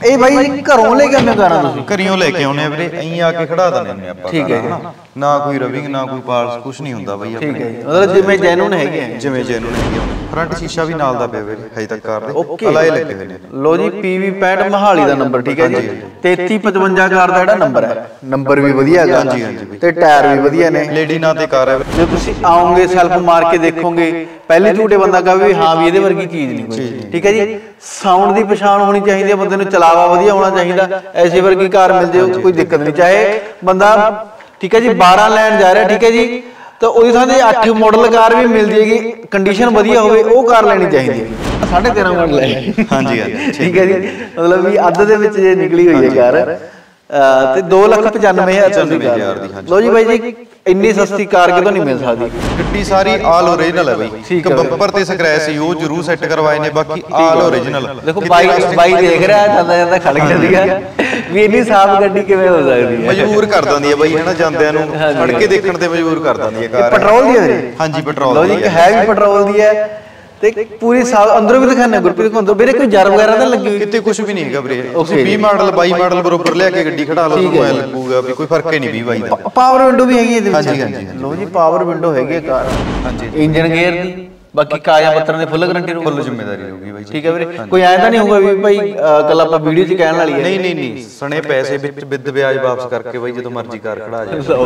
ਇਹ ਬਾਈ ਘਰੋਂ ਲੈ ਕੇ ਆਉਂਦੇ ਕਾਰਾਂ ਤੁਸੀਂ? ਘਰਿਓਂ ਲੈ ਕੇ ਆਉਨੇ ਆ ਵੀਰੇ, ਐਂ ਆ ਕੇ ਖੜਾ ਦਿੰਦੇ ਆਪਾਂ। ਠੀਕ ਹੈ, ਨਾ ਕੋਈ ਰਵਿੰਗ ਨਾ ਕੋਈ ਪਾਲਸ, ਕੁਝ ਨਹੀਂ ਹੁੰਦਾ ਬਾਈ ਆਪਣੇ। ਠੀਕ ਹੈ, ਮਤਲਬ ਜਿਵੇਂ ਜੈਨੂਨ ਹੈਗੇ ਆ, ਜਿਵੇਂ ਜੈਨੂਨ ਹੈਗੇ ਆ। ਫਰੰਟ ਸ਼ੀਸ਼ਾ ਵੀ ਨਾਲ ਦਾ ਪਿਆ ਵੀਰੇ ਹਜੇ ਤੱਕ ਕਾਰ ਦੇ, ਅਲਾਏ ਲੱਗੇ ਹੋਏ ਨੇ। ਲੋ ਜੀ PV 65 ਮਹਾਲੀ ਦਾ ਨੰਬਰ, ਠੀਕ ਹੈ ਜੀ। 3355 ਕਾਰ ਦਾ ਜਿਹੜਾ ਨੰਬਰ ਹੈ, ਨੰਬਰ ਵੀ ਵਧੀਆ ਹੈਗਾ। ਹਾਂਜੀ ਹਾਂਜੀ ਤੇ ਟਾਇਰ ਵੀ ਵਧੀਆ ਨੇ, ਲੇਡੀ ਨਾਂ ਤੇ ਕਾਰ ਹੈ। ਜੇ ਤੁਸੀਂ ਆਓਗੇ ਸੈਲਫ ਮਾਰ ਕੇ ਦੇਖੋਗੇ, ਪਹਿਲੇ ਝੂਟੇ ਬੰਦਾ ਕਹੇ ਵੀ ਹਾਂ ਵੀ ਇਹਦੇ ਵਰਗੀ ਚੀਜ਼ ਨਹੀਂ ਕੋਈ, ਠੀਕ ਹੈ ਜੀ। ਸਾਊਂਡ ਦੀ ਪਛਾਣ ਹੋਣੀ ਚਾਹੀਦੀ ਹੈ ਬੰਦੇ ਨੂੰ, ਚਲਾਵਾ ਵਧੀਆ ਹੋਣਾ ਚਾਹੀਦਾ। ਐਸੇ ਵਰਗੀ ਕਾਰ ਮਿਲ ਜਾਏ ਕੋਈ ਦਿੱਕਤ ਨਹੀਂ, ਚਾਹੇ ਬੰਦਾ ਠੀਕ ਹੈ ਜੀ 12 ਲੈਣ ਜਾ ਰਿਹਾ, ਠੀਕ ਹੈ ਜੀ, ਤਾਂ ਉਹਦੀ ਥਾਂ ਤੇ 8 ਮਾਡਲ ਕਾਰ ਵੀ ਮਿਲ ਜਾਏਗੀ, ਕੰਡੀਸ਼ਨ ਵਧੀਆ ਹੋਵੇ, ਉਹ ਕਾਰ ਲੈਣੀ ਚਾਹੀਦੀ ਹੈ। 13.5 ਮਾਡਲ ਹੈ। ਹਾਂਜੀ ਹਾਂਜੀ ਠੀਕ ਹੈ ਜੀ, ਮਤਲਬ ਵੀ ਅੱਧ ਦੇ ਵਿੱਚ ਜੇ ਨਿਕਲੀ ਹੋਈ ਹੈ ਕਾਰ, ਤੇ 2,95,000 ਦੀ। ਲੋ ਜੀ ਬਾਈ ਜੀ ਇੰਨੀ ਸਸਤੀ ਕਾਰ ਕਿਤੋਂ ਨਹੀਂ ਮਿਲ ਸਕਦੀ। ਗੱਡੀ ਸਾਰੀ ਆਲ ਓਰੀਜਨਲ ਹੈ ਬਾਈ, ਇੱਕ ਬੰਪਰ ਤੇ ਸਕ੍ਰੈਚ ਸੀ ਉਹ ਜ਼ਰੂਰ ਸੈੱਟ ਕਰਵਾਏ ਨੇ, ਬਾਕੀ ਆਲ ਓਰੀਜਨਲ। ਦੇਖੋ ਬਾਈ ਦੇਖ ਰਿਹਾ ਜਾਂਦਾ ਜਾਂਦਾ ਖੜ ਜਾਂਦੀ ਹੈ ਵੀ ਇੰਨੀ ਸਾਫ਼ ਗੱਡੀ ਕਿਵੇਂ ਹੋ ਸਕਦੀ ਹੈ। ਮਜਬੂਰ ਕਰ ਦਿੰਦੀ ਹੈ ਬਾਈ ਹਨਾ, ਜਾਂਦਿਆਂ ਨੂੰ ਫੜ ਕੇ ਦੇਖਣ ਤੇ ਮਜਬੂਰ ਕਰ ਦਿੰਦੀ ਹੈ ਕਾਰ। ਪੈਟਰੋਲ ਦੀ ਹੈ? ਹਾਂਜੀ ਪੈਟਰੋਲ ਦੀ ਹੈ ਵੀ ਪੈਟਰੋਲ ਦੀ ਹੈ, ਤੇ ਪੂਰੀ ਸਾਲ ਅੰਦਰੋਂ ਵੀ ਦਿਖਾਣਾ ਗੁਰਪ੍ਰੀਤ ਅੰਦਰ ਵੀਰੇ ਕੋਈ ਜਰ ਵਗੈਰਾ ਤਾਂ ਲੱਗੀ ਹੋਈ? ਕਿਤੇ ਕੁਝ ਵੀ ਨਹੀਂ ਹੈਗਾ ਵੀਰੇ। ਤੁਸੀਂ 20 ਮਾਡਲ 22 ਮਾਡਲ ਬਰੋਬਰ ਲਿਆ ਕੇ ਗੱਡੀ ਖੜਾ ਲਓ, ਤੁਹਾਨੂੰ ਐ ਲੱਗੂਗਾ ਵੀ ਕੋਈ ਫਰਕ ਹੀ ਨਹੀਂ 20 22 ਦਾ। ਪਾਵਰ ਵਿੰਡੋ ਵੀ ਹੈਗੀ ਇਹਦੇ ਵਿੱਚ? ਹਾਂਜੀ ਹਾਂਜੀ। ਲੋ ਜੀ ਪਾਵਰ ਵਿੰਡੋ ਹੈਗੀ ਹੈ ਕਾਰ। ਹਾਂਜੀ। ਇੰਜਨ ਗੇਅਰ ਦੀ ਬਾਕੀ ਕਾਗਜ਼ਾਂ ਪੱਤਰਾਂ ਦੀ ਫੁੱਲ ਗਾਰੰਟੀ ਰਹੂਗੀ, ਫੁੱਲ ਜ਼ਿੰਮੇਵਾਰੀ ਰਹੂਗੀ ਬਾਈ। ਠੀਕ ਹੈ ਵੀਰੇ, ਕੋਈ ਐਂ ਤਾਂ ਨਹੀਂ ਹੋਊਗਾ ਵੀ ਭਾਈ ਕੱਲ ਆਪਾਂ ਵੀਡੀਓ 'ਚ ਕਹਿਣ ਵਾਲੀ ਹੈ? ਨਹੀਂ ਨਹੀਂ ਨਹੀਂ, ਸਣੇ ਪੈਸੇ ਵਿੱਚ ਵਿਦ ਵਿਆਜ ਵਾਪਸ ਕਰਕੇ ਬਾਈ ਜਦੋਂ ਮਰਜ਼ੀ ਕਾਰ ਖੜਾ ਜਾਏ।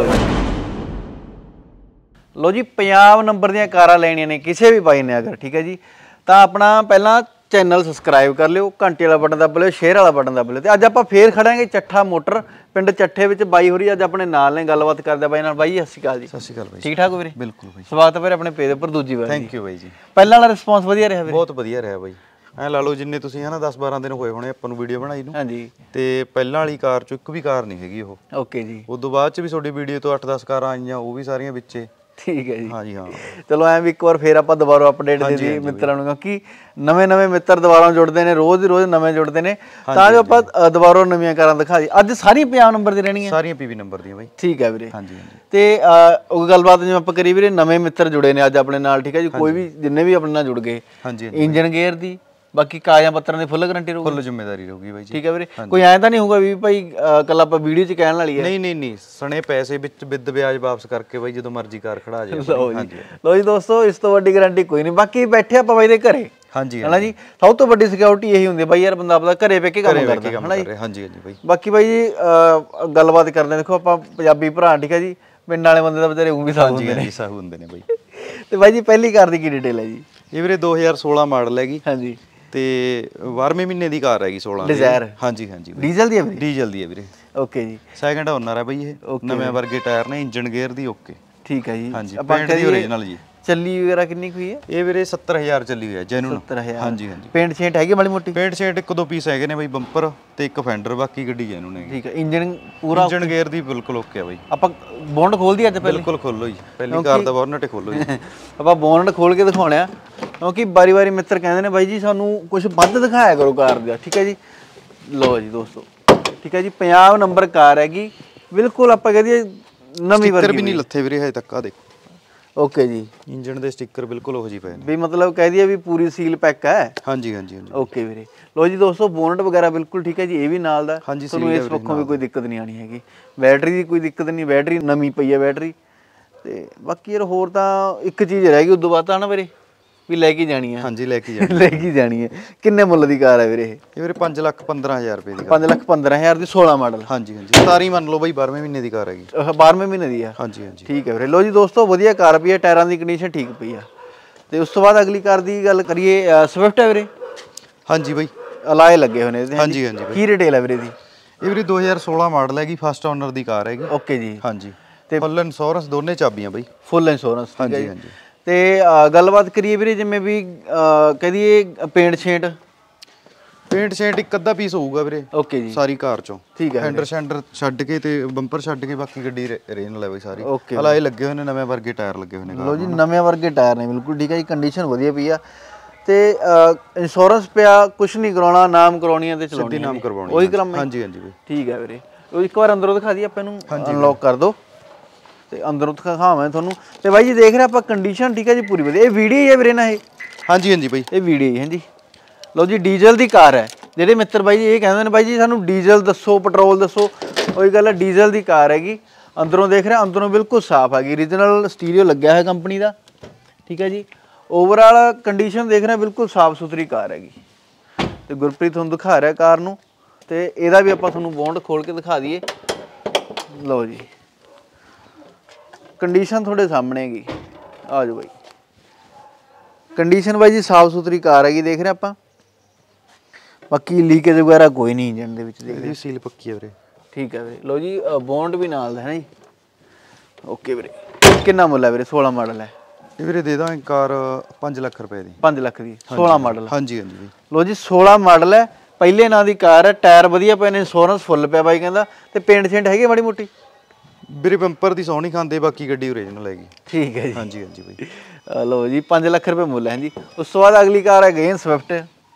ਲੋ ਜੀ 50 ਨੰਬਰ ਦੀਆਂ ਕਾਰਾਂ ਲੈਣੀਆਂ ਨੇ ਕਿਸੇ ਵੀ ਬਾਈ ਨੇ ਅਗਰ, ਠੀਕ ਹੈ ਜੀ, ਤਾਂ ਆਪਣਾ ਪਹਿਲਾਂ ਚੈਨਲ ਸਬਸਕ੍ਰਾਈਬ ਕਰ ਲਿਓ, ਘੰਟੇ ਵਾਲਾ ਬਟਨ ਦੱਬ ਲਿਓ, ਸ਼ੇਅਰ ਵਾਲਾ ਬਟਨ ਦੱਬ ਲਿਓ। ਤੇ ਅੱਜ ਆਪਾਂ ਫੇਰ ਖੜਾਂਗੇ ਚੱਠਾ ਮੋਟਰ, ਪਿੰਡ ਚੱਠੇ ਵਿੱਚ। ਬਾਈ ਹੋਰੀ ਅੱਜ ਆਪਣੇ ਨਾਲ ਨੇ, ਗੱਲਬਾਤ ਕਰਦੇ ਬਾਈ ਨਾਲ। ਬਾਈ ਸਤਿ ਸ਼੍ਰੀ ਅਕਾਲ ਜੀ। ਸਤਿ ਸ਼੍ਰੀ ਅਕਾਲ ਬਾਈ। ਠੀਕ ਠਾਕ ਵੀਰੇ? ਬਿਲਕੁਲ ਬਾਈ, ਸਵਾਗਤ ਹੈ ਵੀਰੇ ਆਪਣੇ ਪੇਜ ਉੱਪਰ ਦੂਜੀ ਵਾਰ। ਥੈਂਕ ਯੂ ਬਾਈ ਜੀ। ਪਹਿਲਾਂ ਵਾਲਾ ਰਿਸਪੌਂਸ ਵਧੀਆ ਰਿਹਾ ਵੀਰੇ? ਬਹੁਤ ਵਧੀਆ ਰਿਹਾ ਬਾਈ। ਐ ਲਾ ਲਓ ਜਿੰਨੇ ਤੁਸੀਂ ਹਨਾ 10-12 ਦਿਨ ਹੋਏ ਹੋਣੇ ਆਪਾਂ ਨੂੰ ਵੀਡੀਓ ਬਣਾਈ ਨੂੰ। ਹਾਂਜੀ। ਤੇ ਪਹਿਲਾਂ ਵਾਲੀ ਕਾਰ ਚੋਂ ਇੱਕ ਵੀ ਕਾਰ ਨਹੀਂ ਹੈਗੀ ਉਹ। ਓਕੇ ਜੀ। ਉਦੋਂ ਬਾਅਦ ਚ ਵੀ ਤੁਹਾਡੀ ਵੀਡੀਓ ਤੋਂ 8-10 ਕਾਰਾਂ ਆਈਆਂ, ਉਹ ਵੀ ਸਾਰੀਆਂ ਵਿੱਚੇ। ਠੀਕ ਹੈ ਜੀ। ਹਾਂਜੀ ਹਾਂ। ਚਲੋ ਐਂ ਵੀ ਇੱਕ ਵਾਰ ਫੇਰ ਆਪਾਂ ਦੁਬਾਰਾ ਅਪਡੇਟ ਦੇ ਦਈਏ ਮਿੱਤਰਾਂ ਨੂੰ, ਕਿਉਂਕਿ ਨਵੇਂ ਮਿੱਤਰ ਦੁਬਾਰਾ ਜੁੜਦੇ ਨੇ, ਰੋਜ਼ ਦੀ ਰੋਜ਼ ਨਵੇਂ ਜੁੜਦੇ ਨੇ, ਤਾਂ ਜੋ ਆਪਾਂ ਦੁਬਾਰਾ ਨਵੀਆਂ ਕਾਰਾਂ ਦਿਖਾ ਦਈਏ। ਅੱਜ ਸਾਰੀਆਂ 50 ਨੰਬਰ ਦੀ ਰਹਿਣੀਆਂ? ਸਾਰੀਆਂ PV ਨੰਬਰ ਦੀਆਂ ਬਾਈ। ਠੀਕ ਹੈ ਵੀਰੇ। ਹਾਂਜੀ ਹਾਂਜੀ। ਤੇ ਉਹ ਗੱਲਬਾਤ ਜਿਵੇਂ ਆਪਾਂ ਕਰੀ ਵੀਰੇ, ਨਵੇਂ ਮਿੱਤਰ ਜੁੜੇ ਨੇ ਅੱਜ ਆਪਣੇ ਨਾਲ, ਠੀਕ ਹੈ ਜੀ, ਕੋਈ ਵੀ ਜਿੰਨੇ ਵੀ ਆਪਣੇ ਨਾਲ ਜੁੜ ਗਏ, ਇੰਜਨ ਗੇਅਰ ਦੀ ਬਾਕੀ ਕਾਗਜ਼ਾਂ ਪੱਤਰਾਂ ਦੀ ਫੁੱਲ ਗਾਰੰਟੀ ਰਹੂਗੀ, ਫੁੱਲ ਜ਼ਿੰਮੇਵਾਰੀ ਰਹੂਗੀ ਬਾਈ ਜੀ। ਠੀਕ ਹੈ ਵੀਰੇ, ਕੋਈ ਐਂ ਤਾਂ ਨਹੀਂ ਹੋਊਗਾ ਵੀ ਭਾਈ ਕੱਲ ਆਪਾਂ ਵੀਡੀਓ 'ਚ ਕਹਿਣ ਵਾਲੀ ਹੈ? ਨਹੀਂ ਨਹੀਂ ਨਹੀਂ, ਸਣੇ ਪੈਸੇ ਵਿੱਚ ਵਿਦ ਵਿਆਜ ਵਾਪਸ ਕਰਕੇ ਬਾਈ ਜਦੋਂ ਮਰਜ਼ੀ ਕਾਰ ਖੜਾ ਜਾਏ। ਲੋ ਜੀ ਦੋਸਤੋ, ਇਸ ਤੋਂ ਵੱਡੀ ਗਾਰੰਟੀ ਕੋਈ ਨਹੀਂ। ਬਾਕੀ ਬੈਠੇ ਆਪਾਂ ਬਾਈ ਦੇ ਘਰੇ। ਹਾਂਜੀ ਹਨਾ ਜੀ, ਸਭ ਤੋਂ ਵੱਡੀ ਸਿਕਿਉਰਿਟੀ ਇਹੀ ਹੁੰਦੀ ਹੈ ਬਾਈ, ਯਾਰ ਬੰਦਾ ਆਪਦਾ ਘਰੇ ਬਹਿ ਕੇ ਕੰਮ ਕਰਦਾ ਹੈ ਨਾ ਜੀ। ਹਾਂਜੀ ਹਾਂਜੀ ਬਾਈ। ਬਾਕੀ ਬਾਈ ਜੀ ਗੱਲਬਾਤ ਕਰਦੇ ਹਾਂ। ਦੇਖੋ ਆਪਾਂ ਪੰਜਾਬੀ ਭਰਾ, ਠੀਕ ਹੈ ਜੀ, ਪਿੰਡ ਵਾਲੇ ਬੰਦੇ ਦਾ ਵਿਚਾਰੇ ਉਹ ਵੀ ਸਾਊ ਹੁੰਦੇ ਨੇ ਬਾਈ। ਤੇ ਬਾਈ ਜੀ ਪਹਿਲੀ ਕਾਰ ਦੀ ਕੀ ਡਿਟੇਲ ਹੈ ਜੀ? ਇਹ ਵੀਰੇ 2016 ਮਾਡਲ ਹੈਗੀ। ਹਾਂਜੀ। ਤੇ 12ਵੇਂ ਮਹੀਨੇ ਦੀ ਕਾਰ ਹੈਗੀ 16 ਡਿਜ਼ਾਇਰ। ਹਾਂਜੀ ਹਾਂਜੀ। ਡੀਜ਼ਲ ਦੀ ਹੈ ਵੀਰੇ? ਡੀਜ਼ਲ ਦੀ ਹੈ ਵੀਰੇ। ਓਕੇ ਜੀ। ਸੈਕੰਡ ਓਨਰ ਹੈ ਬਾਈ ਇਹ, ਨਵੇਂ ਵਰਗੇ ਟਾਇਰ ਨੇ, ਇੰਜਨ ਗੇਅਰ ਦੀ ਓਕੇ। ਠੀਕ ਹੈ ਜੀ। ਹਾਂਜੀ, ਪੇਂਟ ਦੀ ਓਰੀਜਨਲ ਜੀ। ਚੱਲੀ ਵਗੈਰਾ ਕਿੰਨੀ ਕੁ ਹੋਈ ਹੈ? ਇਹ ਵੀਰੇ 70,000 ਚੱਲੀ ਹੋਈ ਹੈ ਜੈਨੂਨ। 70,000। ਹਾਂਜੀ ਹਾਂਜੀ। ਪੇਂਟ ਸ਼ੇਂਟ ਹੈਗੀ ਮਾੜੀ ਮੋਟੀ? ਪੇਂਟ ਸ਼ੇਂਟ 1-2 ਪੀਸ ਹੈਗੇ ਨੇ ਬਾਈ, ਬੰਪਰ ਤੇ ਇੱਕ ਫੈਂਡਰ, ਬਾਕੀ ਗੱਡੀ ਜੈਨੂਨ ਹੈਗੀ। ਠੀਕ ਹੈ। ਇੰਜਨ ਪੂਰਾ? ਇੰਜਨ ਗੇਅਰ ਦੀ ਬਿਲਕੁਲ ਓਕੇ ਆ ਬਾਈ। ਆਪਾਂ ਬੋਨਟ ਖੋਲ ਦਈਏ ਅੱਜ ਪਹਿਲੇ? ਬਿਲਕੁਲ ਖੋਲੋ ਜੀ, ਪਹਿਲੀ ਕਾਰ ਦਾ ਬੋਨਟ ਖੋਲੋ ਜੀ। ਆਪਾਂ ਬੋਨਟ ਖੋਲ ਕੇ ਦਿਖਾਉਣਾ, ਕਿਉਂਕਿ ਵਾਰੀ ਮਿੱਤਰ ਕਹਿੰਦੇ ਨੇ ਬਾਈ ਜੀ ਸਾਨੂੰ ਕੁਝ ਵੱਧ ਦਿਖਾਇਆ ਕਰੋ ਕਾਰ ਦਾ। ਠੀਕ ਹੈ ਜੀ। ਲੋ ਜੀ ਦੋਸਤੋ, ਠੀਕ ਹੈ ਜੀ, 50 ਨੰਬਰ ਕਾਰ ਹੈਗੀ, ਬਿਲਕੁਲ ਆਪਾਂ ਕਹਿ ਦਈਏ ਨਵੀਂ ਵਰਗੀ। ਵੀ ਨਹੀਂ ਲੱਥੇ ਵੀਰੇ ਹਜੇ ਤੱਕ, ਆ ਦੇਖੋ। ਓਕੇ ਜੀ। ਇੰਜਨ ਦੇ ਸਟicker ਬਿਲਕੁਲ ਉਹੋ ਜਿਹੇ ਪਏ ਨੇ ਵੀ, ਮਤਲਬ ਕਹਿ ਦਈਏ ਵੀ ਪੂਰੀ ਸੀਲ ਪੈਕ ਹੈ। ਹਾਂਜੀ ਹਾਂਜੀ ਹਾਂਜੀ। ਓਕੇ ਵੀਰੇ। ਲੋ ਜੀ ਦੋਸਤੋ, ਬੋਨਟ ਵਗੈਰਾ ਬਿਲਕੁਲ ਠੀਕ ਹੈ ਜੀ, ਇਹ ਵੀ ਨਾਲ ਦਾ। ਹਾਂਜੀ, ਤੁਹਾਨੂੰ ਇਸ ਪੱਖੋਂ ਵੀ ਕੋਈ ਦਿੱਕਤ ਨਹੀਂ ਆਣੀ ਹੈਗੀ। ਬੈਟਰੀ ਦੀ ਕੋਈ ਦਿੱਕਤ ਨਹੀਂ, ਬੈਟਰੀ ਨਵੀਂ ਪਈ ਹੈ ਬੈਟਰੀ। ਤੇ ਬਾਕੀ ਯਾਰ ਹੋਰ ਤਾਂ ਇੱਕ ਚੀਜ਼ ਰਹਿ ਗਈ ਉਦੋਂ ਬਾਅਦ ਤਾਂ ਨਾ ਵੀਰੇ, ਵੀ ਲੈ ਕੇ ਜਾਣੀ ਹੈ। ਹਾਂਜੀ, ਲੈ ਕੇ ਲੈ ਕੇ ਜਾਣੀ ਹੈ। ਕਿੰਨੇ ਮੁੱਲ ਦੀ ਕਾਰ ਹੈ ਵੀਰੇ ਇਹ? ਵੀਰੇ 5,15,000 ਰੁਪਏ ਦੀ। 5,15,000 ਦੀ 16 ਮਾਡਲ? ਹਾਂਜੀ ਹਾਂਜੀ। 17 ਮੰਨ ਲਓ ਬਾਈ, 12ਵੇਂ ਮਹੀਨੇ ਦੀ ਕਾਰ ਹੈਗੀ। 12ਵੇਂ ਮਹੀਨੇ ਦੀ ਆ? ਹਾਂਜੀ ਹਾਂਜੀ। ਠੀਕ ਹੈ ਵੀਰੇ। ਲੋ ਜੀ ਦੋਸਤੋ, ਵਧੀਆ ਕਾਰ ਪਈ ਹੈ, ਟਾਇਰਾਂ ਦੀ ਕੰਡੀਸ਼ਨ ਠੀਕ ਪਈ ਆ। ਤੇ ਉਸ ਤੋਂ ਬਾਅਦ ਅਗਲੀ ਕਾਰ ਦੀ ਗੱਲ ਕਰੀਏ, ਸਵਿਫਟ ਹੈ ਵੀਰੇ? ਹਾਂਜੀ ਬਾਈ, ਅਲਾਏ ਲੱਗੇ ਹੋਏ ਨੇ ਇਹਦੇ। ਹਾਂਜੀ ਹਾਂਜੀ। ਕੀ ਰਿਟੇਲ ਹੈ ਵੀਰੇ ਦੀ? ਇਹ ਵੀਰੇ 2016 ਮਾਡਲ ਹੈਗੀ, ਫਸਟ ਓਨਰ ਦੀ ਕਾਰ ਹੈਗੀ। ਓਕੇ ਜੀ। ਹਾਂਜੀ। ਤੇ ਫੁੱਲ ਇੰਸ਼ੋਰੈਂਸ, ਦੋਨੇ ਚਾਬੀਆਂ ਬਾਈ, ਫੁੱਲ ਇੰਸ਼ੋਰੈਂਸ। ਹਾਂਜੀ ਹਾਂਜੀ। ਤੇ ਗੱਲਬਾਤ ਕਰੀਏ ਵੀਰੇ, ਜਿਵੇਂ ਵੀ ਕਹਿ ਦਈਏ ਪੇਂਟ ਸ਼ੇਂਟ ਇੱਕ ਅੱਧਾ ਪੀਸ ਹੋਊਗਾ ਵੀਰੇ। ਓਕੇ ਜੀ। ਸਾਰੀ ਕਾਰ ਚੋਂ। ਠੀਕ ਹੈ। ਫੈਂਡਰ ਸ਼ੈਂਡਰ ਛੱਡ ਕੇ ਤੇ ਬੰਪਰ ਛੱਡ ਕੇ ਬਾਕੀ ਗੱਡੀ ਰੀਜਨਲ ਹੈ ਬਾਈ ਸਾਰੀ। ਅਲਾਏ ਲੱਗੇ ਹੋਏ ਨੇ, ਨਵੇਂ ਵਰਗੇ ਟਾਇਰ ਲੱਗੇ ਹੋਏ ਨੇ। ਲੋ ਜੀ, ਨਵੇਂ ਵਰਗੇ ਟਾਇਰ ਨੇ ਬਿਲਕੁਲ, ਠੀਕ ਹੈ ਜੀ, ਕੰਡੀਸ਼ਨ ਵਧੀਆ ਪਈ ਆ। ਤੇ ਇੰਸ਼ੋਰੈਂਸ ਪਿਆ, ਕੁਝ ਨਹੀਂ ਕਰਾਉਣਾ, ਨਾਮ ਕਰਾਉਣੀਆਂ ਤੇ ਚਲਾਉਣੀ, ਨਾਮ ਕਰਵਾਉਣੀ, ਉਹੀ ਕਰਾਉਂ। ਹਾਂਜੀ ਹਾਂਜੀ ਬਾਈ। ਠੀਕ ਹੈ ਵੀਰੇ। ਉਹ ਇੱਕ ਵਾਰ ਅੰਦਰੋਂ ਦਿਖਾ ਦਈਏ ਆਪਾਂ ਇਹਨੂੰ, ਅਨਲੌਕ ਕਰ ਦੋ ਤੇ ਅੰਦਰੋਂ ਦਿਖਾਵਾਂ ਤੁਹਾਨੂੰ। ਤੇ ਬਾਈ ਜੀ ਦੇਖ ਰਹੇ ਆਪਾਂ ਕੰਡੀਸ਼ਨ, ਠੀਕ ਹੈ ਜੀ, ਪੂਰੀ ਵਧੀਆ। ਇਹ ਵੀਡੀਓ ਹੈ ਵੀਰੇ ਨਾ? ਇਹ ਹਾਂਜੀ ਹਾਂਜੀ ਬਾਈ, ਇਹ ਵੀਡੀਓ ਹੈ ਜੀ। ਲਓ ਜੀ, ਡੀਜ਼ਲ ਦੀ ਕਾਰ ਹੈ, ਜਿਹੜੇ ਮਿੱਤਰ ਬਾਈ ਜੀ ਇਹ ਕਹਿੰਦੇ ਨੇ ਬਾਈ ਜੀ ਸਾਨੂੰ ਡੀਜ਼ਲ ਦੱਸੋ ਪੈਟਰੋਲ ਦੱਸੋ, ਉਹੀ ਗੱਲ ਹੈ ਡੀਜ਼ਲ ਦੀ ਕਾਰ ਹੈਗੀ। ਅੰਦਰੋਂ ਦੇਖ ਰਿਹਾ ਅੰਦਰੋਂ ਬਿਲਕੁਲ ਸਾਫ਼ ਹੈਗੀ, ਓਰੀਜਨਲ ਸਟੀਰੀਓ ਲੱਗਿਆ ਹੈ ਕੰਪਨੀ ਦਾ, ਠੀਕ ਹੈ ਜੀ। ਓਵਰਆਲ ਕੰਡੀਸ਼ਨ ਦੇਖ ਰਿਹਾ ਬਿਲਕੁਲ ਸਾਫ਼ ਸੁਥਰੀ ਕਾਰ ਹੈਗੀ। ਤੇ ਗੁਰਪ੍ਰੀਤ ਤੁਹਾਨੂੰ ਦਿਖਾ ਰਿਹਾ ਕਾਰ ਨੂੰ, ਤੇ ਇਹਦਾ ਵੀ ਆਪਾਂ ਤੁਹਾਨੂੰ ਬੋਨਟ ਖੋਲ ਕੇ ਦਿਖਾ ਦਈਏ। ਲਓ ਜੀ ਕੰਡੀਸ਼ਨ ਤੁਹਾਡੇ ਸਾਹਮਣੇ ਹੈਗੀ, ਆ ਜਾਓ ਬਾਈ। ਕੰਡੀਸ਼ਨ ਬਾਈ ਜੀ ਸਾਫ਼ ਸੁਥਰੀ ਕਾਰ ਹੈਗੀ ਦੇਖ ਰਹੇ ਆਪਾਂ, ਬਾਕੀ ਲੀਕੇਜ ਵਗੈਰਾ ਕੋਈ ਨਹੀਂ ਇੰਜਨ ਦੇ ਵਿੱਚ ਦੇਖ ਰਹੇ, ਸੀਲ ਪੱਕੀ ਹੈ ਵੀਰੇ। ਠੀਕ ਹੈ ਵੀਰੇ। ਲਓ ਜੀ ਬੋਨਟ ਵੀ ਨਾਲ ਦਾ ਹੈ ਨਾ ਜੀ। ਓਕੇ ਵੀਰੇ, ਕਿੰਨਾ ਮੁੱਲ ਹੈ ਵੀਰੇ? 16 ਮਾਡਲ ਹੈ ਇਹ ਵੀਰੇ, ਦੇ ਦਾਂਗੇ ਕਾਰ 5 ਲੱਖ ਰੁਪਏ ਦੀ। 5 ਲੱਖ ਦੀ 16 ਮਾਡਲ? ਹਾਂਜੀ ਹਾਂਜੀ ਵੀਰੇ। ਲਓ ਜੀ 16 ਮਾਡਲ ਹੈ, ਪਹਿਲੇ ਨਾਂ ਦੀ ਕਾਰ ਹੈ, ਟਾਇਰ ਵਧੀਆ ਪਏ ਨੇ, ਇੰਸ਼ੋਰੈਂਸ ਫੁੱਲ ਪਿਆ ਬਾਈ ਕਹਿੰਦਾ, ਤੇ ਪੇਂਟ ਛੇਂਟ ਹੈਗੀ ਮਾੜੀ ਮੋਟੀ? ਵੀਰੇ ਬੰਪਰ ਦੀ ਸੌ ਨਹੀਂ ਖਾਂਦੇ, ਬਾਕੀ ਗੱਡੀ ਓਰੀਜਨਲ ਹੈਗੀ। ਠੀਕ ਹੈ ਜੀ। ਹਾਂਜੀ ਹਾਂਜੀ ਬਾਈ। ਲਓ ਜੀ 5 ਲੱਖ ਰੁਪਏ ਮੁੱਲ ਹੈ ਜੀ। ਉਸ ਤੋਂ ਬਾਅਦ ਅਗਲੀ ਕਾਰ ਹੈ ਗੇਨ ਸਵਿਫਟ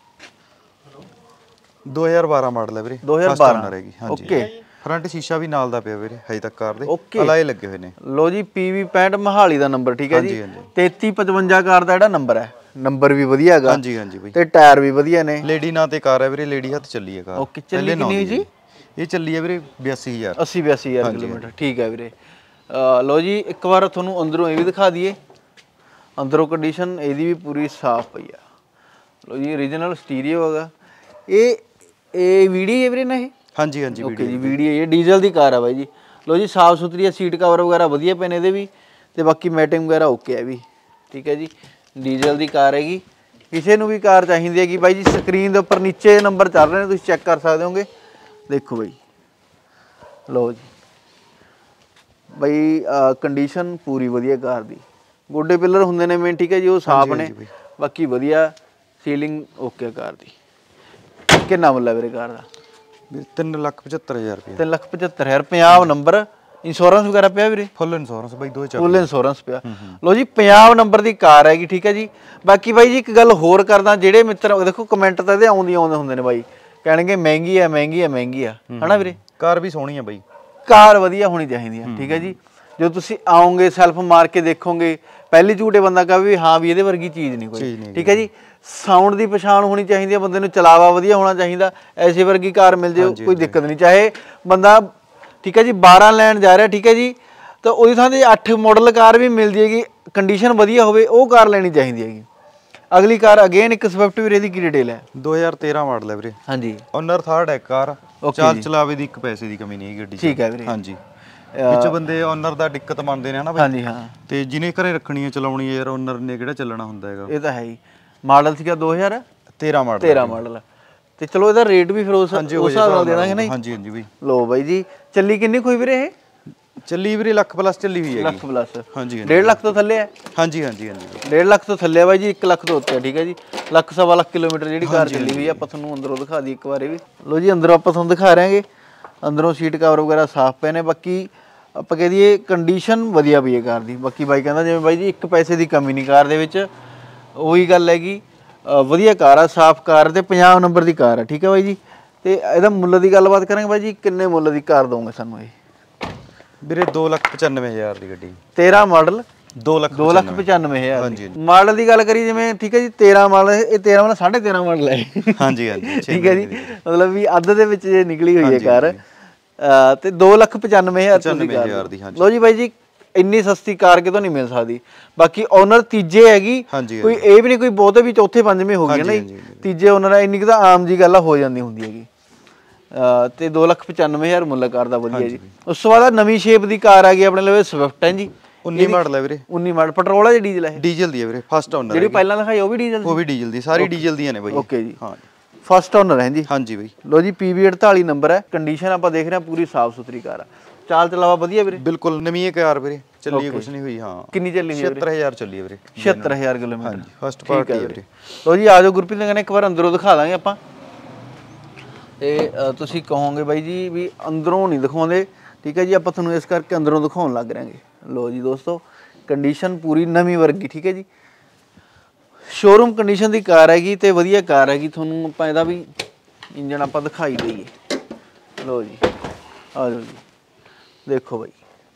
2012 ਮਾਡਲ ਹੈ ਵੀਰੇ। 2012 ਹੈਗੀ। ਹਾਂਜੀ ਓਕੇ। ਫਰੰਟ ਸ਼ੀਸ਼ਾ ਵੀ ਨਾਲ ਦਾ ਪਿਆ ਵੀਰੇ ਹਜੇ ਤੱਕ ਕਾਰ ਦੇ, ਅਲਾਏ ਲੱਗੇ ਹੋਏ ਨੇ। ਲਓ ਜੀ PV 65 ਮਹਾਲੀ ਦਾ ਨੰਬਰ, ਠੀਕ ਹੈ ਜੀ। 3355 ਕਾਰ ਦਾ ਜਿਹੜਾ ਨੰਬਰ ਹੈ, ਨੰਬਰ ਵੀ ਵਧੀਆ ਹੈਗਾ। ਹਾਂਜੀ ਹਾਂਜੀ ਬਾਈ। ਤੇ ਟਾਇਰ ਵੀ ਵਧੀਆ ਨੇ। ਲੇਡੀ ਨਾਂ ਤੇ ਕਾਰ ਹੈ ਵੀਰੇ, ਲੇਡੀ ਹੱਥ ਚੱਲੀ ਹੈ ਕਾਰ। ਓਕੇ, ਚੱਲੀ ਕਿੰਨੀ ਜੀ? ਇਹ ਚੱਲੀ ਹੈ ਵੀਰੇ 82000 80-82,000 ਕਿਲੋਮੀਟਰ, ਠੀਕ ਹੈ ਵੀਰੇ। ਲਓ ਜੀ ਇੱਕ ਵਾਰ ਤੁਹਾਨੂੰ ਅੰਦਰੋਂ ਇਹ ਵੀ ਦਿਖਾ ਦਈਏ, ਅੰਦਰੋਂ ਕੰਡੀਸ਼ਨ ਇਹਦੀ ਵੀ ਪੂਰੀ ਸਾਫ਼ ਪਈ ਆ। ਲਓ ਜੀ ਓਰੀਜਨਲ ਸਟੀਰੀਓ ਹੈਗਾ। ਇਹ ਵੀਡੀਓ ਹੈ ਵੀਰੇ ਨਾ ਇਹ? ਹਾਂਜੀ ਹਾਂਜੀ ਓਕੇ ਜੀ ਵੀਡੀਓ, ਇਹ ਡੀਜ਼ਲ ਦੀ ਕਾਰ ਆ ਬਾਈ ਜੀ। ਲਓ ਜੀ ਸਾਫ਼ ਸੁਥਰੀ ਹੈ, ਸੀਟ ਕਵਰ ਵਗੈਰਾ ਵਧੀਆ ਪਏ ਨੇ ਇਹਦੇ ਵੀ, ਤੇ ਬਾਕੀ ਮੈਟਿੰਗ ਵਗੈਰਾ ਓਕੇ ਹੈ ਵੀ, ਠੀਕ ਹੈ ਜੀ। ਡੀਜ਼ਲ ਦੀ ਕਾਰ ਹੈਗੀ। ਕਿਸੇ ਨੂੰ ਵੀ ਕਾਰ ਚਾਹੀਦੀ ਹੈਗੀ ਬਾਈ ਜੀ, ਸਕਰੀਨ ਦੇ ਉੱਪਰ ਨੀਚੇ ਨੰਬਰ ਚੱਲ ਰਹੇ ਨੇ, ਤੁਸੀਂ ਚੈੱਕ ਕਰ ਸਕਦੇ ਹੋਗੇ। ਦੇਖੋ ਬਾਈ, ਲਓ ਜੀ ਬਾਈ ਕੰਡੀਸ਼ਨ ਪੂਰੀ ਵਧੀਆ ਕਾਰ ਦੀ, ਗੋਡੇ ਪਿੱਲਰ ਹੁੰਦੇ ਨੇ ਮੇਨ, ਠੀਕ ਹੈ ਜੀ, ਉਹ ਸਾਫ਼ ਨੇ, ਬਾਕੀ ਵਧੀਆ ਸੀਲਿੰਗ ਓਕੇ ਕਾਰ ਦੀ। ਕਿੰਨਾ ਮੁੱਲ ਹੈ ਵੀਰੇ ਕਾਰ ਦਾ? 3,75,000 ਰੁਪਏ। 3,75,000। ਪੰਜਾਬ ਨੰਬਰ, ਇੰਸ਼ੋਰੈਂਸ ਵਗੈਰਾ ਪਿਆ ਵੀਰੇ? ਫੁੱਲ ਇੰਸ਼ੋਰੈਂਸ ਬਾਈ, ਫੁੱਲ ਇੰਸ਼ੋਰੈਂਸ ਪਿਆ। ਲਓ ਜੀ ਪੰਜਾਬ ਨੰਬਰ ਦੀ ਕਾਰ ਹੈਗੀ, ਠੀਕ ਹੈ ਜੀ। ਬਾਕੀ ਬਾਈ ਜੀ ਇੱਕ ਗੱਲ ਹੋਰ ਕਰਦਾ, ਜਿਹੜੇ ਮਿੱਤਰ ਦੇਖੋ ਕਮੈਂਟ ਤਾਂ ਇਹਦੇ ਆਉਂਦੇ ਹੁੰਦੇ ਨੇ ਬਾਈ, ਕਹਿਣਗੇ ਮਹਿੰਗੀ ਆ ਮਹਿੰਗੀ ਆ ਮਹਿੰਗੀ ਆ, ਹਨਾ ਵੀਰੇ? ਕਾਰ ਵੀ ਸੋਹਣੀ ਆ ਬਾਈ, ਕਾਰ ਵਧੀਆ ਹੋਣੀ ਚਾਹੀਦੀ ਹੈ, ਠੀਕ ਹੈ ਜੀ। ਜਦੋਂ ਤੁਸੀਂ ਆਓਗੇ ਸੈਲਫ ਮਾਰ ਕੇ ਦੇਖੋਗੇ, ਪਹਿਲੀ ਝੂਟੇ ਬੰਦਾ ਕਹੇ ਵੀ ਹਾਂ ਵੀ ਇਹਦੇ ਵਰਗੀ ਚੀਜ਼ ਨਹੀਂ ਕੋਈ, ਠੀਕ ਹੈ ਜੀ। ਸਾਊਂਡ ਦੀ ਪਛਾਣ ਹੋਣੀ ਚਾਹੀਦੀ ਹੈ ਬੰਦੇ ਨੂੰ, ਚਲਾਵਾ ਵਧੀਆ ਹੋਣਾ ਚਾਹੀਦਾ, ਐਸੇ ਵਰਗੀ ਕਾਰ ਮਿਲ ਜੇ ਕੋਈ ਦਿੱਕਤ ਨਹੀਂ। ਚਾਹੇ ਬੰਦਾ ਠੀਕ ਹੈ ਜੀ 12 ਲੈਣ ਜਾ ਰਿਹਾ, ਠੀਕ ਹੈ ਜੀ, ਤਾਂ ਉਹਦੀ ਥਾਂ ਤੇ 8 ਮਾਡਲ ਕਾਰ ਵੀ ਮਿਲ ਜਾਏਗੀ, ਕੰਡੀਸ਼ਨ ਵਧੀਆ ਹੋਵੇ, ਉਹ ਕਾਰ ਲੈਣੀ ਚਾਹੀਦੀ ਹੈਗੀ। ਅਗਲੀ ਕਾਰ ਅਗੇਨ ਇੱਕ ਸਵਿਫਟ ਵੀਰੇ ਦੀ ਕੀ ਡਿਟੇਲ ਹੈ? 2013 ਮਾਡਲ ਹੈ ਵੀਰੇ। ਹਾਂਜੀ, ਓਨਰ ਥਰਡ ਹੈ ਕਾਰ, ਚਾਲ ਚਲਾਵੇ ਦੀ ਇੱਕ ਪੈਸੇ ਦੀ ਕਮੀ ਨਹੀਂ ਹੈ ਗੱਡੀ 'ਚ। ਠੀਕ ਹੈ ਵੀਰੇ। ਹਾਂਜੀ, ਵਿੱਚ ਬੰਦੇ ਓਨਰ ਦਾ ਦਿੱਕਤ ਮੰਨਦੇ ਨੇ ਹਨਾ ਬਾਈ। ਹਾਂਜੀ ਹਾਂ, ਤੇ ਜਿਹਨੇ ਘਰੇ ਰੱਖਣੀ ਹੈ ਚਲਾਉਣੀ ਹੈ ਯਾਰ, ਓਨਰ ਨੇ ਕਿਹੜਾ ਚੱਲਣਾ ਹੁੰਦਾ ਹੈਗਾ। ਇਹ ਤਾਂ ਹੈ ਹੀ। ਮਾਡਲ ਸੀਗਾ 2013 ਮਾਡਲ। 13 ਮਾਡਲ, ਤੇ ਚਲੋ ਇਹਦਾ ਰੇਟ ਵੀ ਫਿਰ ਉਸ ਹਿਸਾਬ ਨਾਲ ਦੇਣਾ ਹੈ ਨਾ। ਹਾਂਜੀ ਹਾਂਜੀ ਬਈ। ਲੋ ਬਾਈ ਜੀ ਚੱਲੀ ਕਿੰਨੀ ਕੋਈ ਵੀਰੇ? ਇਹ ਚੱਲੀ ਵੀਰੇ ਲੱਖ ਪਲੱਸ ਚੱਲੀ ਹੋਈ ਹੈ। ਲੱਖ ਪਲੱਸ? ਹਾਂਜੀ। 1.5 ਲੱਖ ਤੋਂ ਥੱਲੇ ਹੈ? ਹਾਂਜੀ ਹਾਂਜੀ ਹਾਂਜੀ, 1.5 ਲੱਖ ਤੋਂ ਥੱਲੇ ਬਾਈ ਜੀ, 1 ਲੱਖ ਤੋਂ ਉੱਤੇ, ਠੀਕ ਹੈ ਜੀ। ਲੱਖ ਸਵਾ ਲੱਖ ਕਿਲੋਮੀਟਰ ਜਿਹੜੀ ਕਾਰ ਚੱਲੀ ਹੋਈ ਹੈ। ਆਪਾਂ ਤੁਹਾਨੂੰ ਅੰਦਰੋਂ ਦਿਖਾ ਦਈਏ ਇੱਕ ਵਾਰ ਇਹ ਵੀ। ਲੋ ਜੀ ਅੰਦਰੋਂ ਆਪਾਂ ਤੁਹਾਨੂੰ ਦਿਖਾ ਰਹੇ ਹਾਂਗੇ, ਅੰਦਰੋਂ ਸੀਟ ਕਵਰ ਵਗੈਰਾ ਸਾਫ਼ ਪਏ ਨੇ, ਬਾਕੀ ਆਪਾਂ ਕਹਿ ਦਈਏ ਕੰਡੀਸ਼ਨ ਵਧੀਆ ਪਈ ਹੈ ਕਾਰ ਦੀ। ਬਾਕੀ ਬਾਈ ਕਹਿੰਦਾ ਜਿਵੇਂ ਬਾਈ ਜੀ 1 ਪੈਸੇ ਦੀ ਕਮੀ ਨਹੀਂ ਕਾਰ ਦੇ ਵਿੱਚ, ਉਹੀ ਗੱਲ ਹੈਗੀ, ਵਧੀਆ ਕਾਰ ਆ, ਸਾਫ਼ ਕਾਰ, ਤੇ 50 ਨੰਬਰ ਦੀ ਕਾਰ ਆ, ਠੀਕ ਹੈ ਬਾਈ ਜੀ। ਤੇ ਇਹਦਾ ਮੁੱਲ ਦੀ ਗੱਲਬਾਤ ਕਰਾਂਗੇ ਬਾਈ ਜੀ, ਕਿੰਨੇ ਮੁੱਲ ਦੀ ਕਾਰ ਦੋਗੇ ਸਾਨੂੰ ਇਹ? ਵੀਰੇ 2,95,000 ਦੀ ਗੱਡੀ। 13 ਮਾਡਲ 2,95,000। ਹਾਂਜੀ। ਮਾਡਲ ਦੀ ਗੱਲ ਕਰੀ ਜਿਵੇਂ, ਠੀਕ ਹੈ ਜੀ 13 ਮਾਡਲ, ਇਹ 13 ਵਾਲਾ 13.5 ਮਾਡਲ ਹੈ। ਹਾਂਜੀ ਹਾਂਜੀ, ਠੀਕ ਹੈ ਜੀ, ਮਤਲਬ ਵੀ ਅੱਧ ਦੇ ਵਿੱਚ ਜੇ ਨਿਕਲੀ ਹੋਈ ਹੈ ਕਾਰ। ਤੇ 2,95,000 ਦੀ। ਲਓ ਜੀ ਬਾਈ ਜੀ ਇੰਨੀ ਸਸਤੀ ਕਾਰ ਕਿਤੋਂ ਨਹੀਂ ਮਿਲ ਸਕਦੀ। ਬਾਕੀ ਓਨਰ ਤੀਜੇ ਹੈਗੀ, ਕੋਈ ਇਹ ਵੀ ਨਹੀਂ ਕੋਈ ਬਹੁਤੇ ਵੀ ਚੌਥੇ ਪੰਜਵੇਂ ਹੋ ਗਏ ਨਾ, ਤੀਜੇ ਓਨਰ ਇੰਨੀ ਕੁ ਤਾਂ ਆਮ ਜੀ ਗੱਲ ਹੋ ਜਾਂਦੀ ਹੁੰਦੀ ਹੈਗੀ। ਤੇ 2,95,000 ਮੁੱਲ ਕਾਰ ਦਾ, ਵਧੀਆ ਜੀ। ਉਸ ਤੋਂ ਬਾਅਦ ਨਵੀਂ ਸ਼ੇਪ ਦੀ ਕਾਰ ਆ ਗਈ ਆਪਣੇ ਲਈ, ਸਵਿਫਟ ਹੈ ਜੀ। 19 ਮਾਡਲ ਹੈ ਵੀਰੇ। 19 ਮਾਡਲ, ਪੈਟਰੋਲ ਹੈ ਜਾਂ ਡੀਜ਼ਲ ਹੈ? ਡੀਜ਼ਲ ਦੀ ਹੈ ਵੀਰੇ, ਫਸਟ ਓਨਰ। ਜਿਹੜੀ ਪਹਿਲਾਂ ਦਿਖਾਈ ਉਹ ਵੀ ਡੀਜ਼ਲ? ਉਹ ਵੀ ਡੀਜ਼ਲ ਦੀ, ਸਾਰੀ ਡੀਜ਼ਲ ਦੀਆਂ ਨੇ ਬਾਈ। ਓਕੇ ਜੀ, ਹਾਂ ਫਸਟ ਓਨਰ ਹੈ ਜੀ। ਹਾਂਜੀ ਬਾਈ। ਲੋ ਜੀ PV 48 ਨੰਬਰ ਹੈ, ਕੰਡੀਸ਼ਨ ਆਪਾਂ ਦੇਖ ਰਹੇ ਹਾਂ ਪੂਰੀ ਸਾਫ਼ ਸੁਥਰੀ ਕਾਰ ਆ, ਚਾਲ ਚਲਾਵਾ ਵਧੀਆ ਵੀਰੇ? ਬਿਲਕੁਲ ਨਵੀਂ ਹੈ ਕਾਰ ਵੀਰੇ, ਚੱਲੀ ਕੁਛ ਨਹੀਂ ਹੋਈ। ਹਾਂ ਕਿੰਨੀ ਚੱਲੀ? 76,000 ਚੱਲੀ ਹੈ ਵੀਰੇ। 76,000 ਕਿਲੋਮੀਟਰ। ਹਾਂਜੀ, ਫਸਟ ਪਾਰਟੀ ਹੈ ਵੀਰੇ। ਲੋ ਜੀ ਆ ਜਾਓ ਗੁਰਪ੍ਰੀਤ ਨੇ ਕਹਿੰਦੇ ਇੱਕ ਵਾਰ ਅੰਦਰੋਂ ਦਿਖਾ ਦਾਂਗੇ ਆਪਾਂ, ਤੇ ਤੁਸੀਂ ਕਹੋਗੇ ਬਾਈ ਜੀ ਵੀ ਅੰਦਰੋਂ ਨਹੀਂ ਦਿਖਾਉਂਦੇ, ਠੀਕ ਹੈ ਜੀ, ਆਪਾਂ ਤੁਹਾਨੂੰ ਇਸ ਕਰਕੇ ਅੰਦਰੋਂ ਦਿਖਾਉਣ ਲੱਗ ਰਹੇ ਹਾਂਗੇ। ਲੋ ਜੀ ਦੋਸਤੋ ਕੰਡੀਸ਼ਨ ਪੂਰੀ ਨਵੀਂ ਵਰਗੀ, ਠੀਕ ਹੈ ਜੀ, ਸ਼ੋਰੂਮ ਕੰਡੀਸ਼ਨ ਦੀ ਕਾਰ ਹੈਗੀ, ਤੇ ਵਧੀਆ ਕਾਰ ਹੈਗੀ। ਤੁਹਾਨੂੰ ਆਪਾਂ ਇਹਦਾ ਵੀ ਇੰਜਨ ਆਪਾਂ ਦਿਖਾਈ ਦਈਏ। ਲੋ ਜੀ ਆ ਜਾਓ ਜੀ, ਦੇਖੋ ਬਾਈ